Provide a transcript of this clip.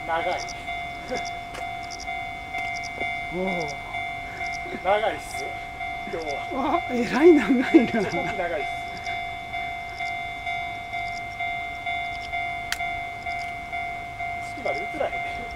長い。 おお。 長いっす。今日は。 わ、えらい長いな。 長いっす。隙間で映らへんね。